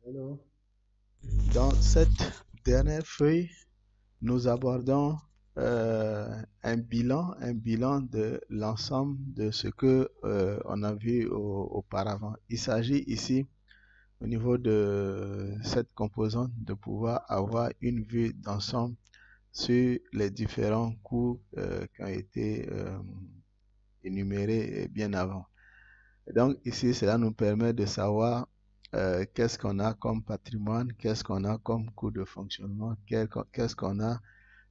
Hello. Dans cette dernière feuille, nous abordons un bilan de l'ensemble de ce que on a vu auparavant. Il s'agit ici, au niveau de cette composante, de pouvoir avoir une vue d'ensemble sur les différents coûts qui ont été énumérés bien avant. Et donc ici, cela nous permet de savoir qu'est-ce qu'on a comme patrimoine, qu'est-ce qu'on a comme coût de fonctionnement, qu'est-ce qu'on a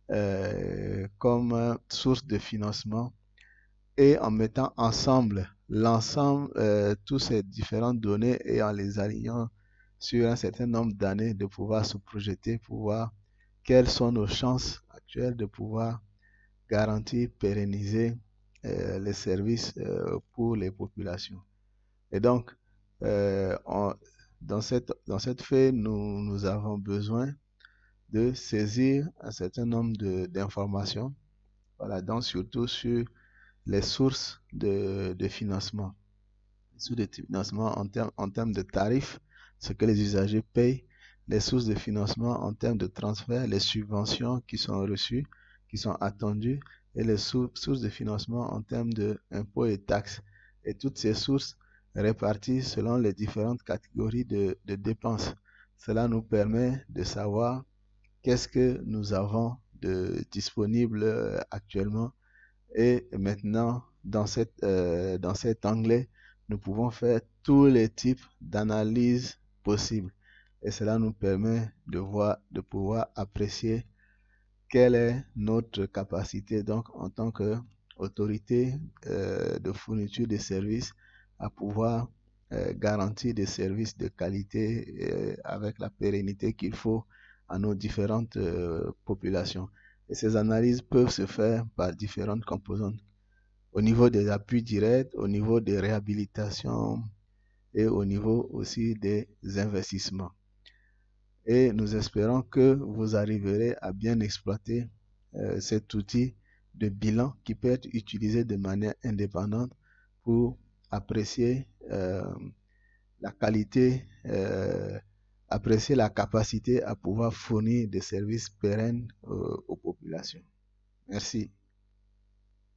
comme source de financement, et en mettant ensemble l'ensemble, toutes ces différentes données, et en les alignant sur un certain nombre d'années, de pouvoir se projeter pour voir quelles sont nos chances actuelles de pouvoir garantir, pérenniser les services pour les populations. Et donc, euh, on- dans cette feuille, nous avons besoin de saisir un certain nombre d'informations, voilà, donc surtout sur les sources de financement. Les sources de financement en termes de tarifs, ce que les usagers payent, les sources de financement en termes de transfert, les subventions qui sont reçues, qui sont attendues, et les sources de financement en termes d'impôts et taxes. Et toutes ces sources réparties selon les différentes catégories de dépenses. Cela nous permet de savoir qu'est-ce que nous avons de disponible actuellement. Et maintenant, dans cet onglet, nous pouvons faire tous les types d'analyses possibles. Et cela nous permet de pouvoir apprécier quelle est notre capacité, donc, en tant qu'autorité de fourniture de services, à pouvoir garantir des services de qualité avec la pérennité qu'il faut à nos différentes populations. Et ces analyses peuvent se faire par différentes composantes, au niveau des appuis directs, au niveau des réhabilitations et au niveau aussi des investissements. Et nous espérons que vous arriverez à bien exploiter cet outil de bilan qui peut être utilisé de manière indépendante pour apprécier la qualité, apprécier la capacité à pouvoir fournir des services pérennes aux populations. Merci.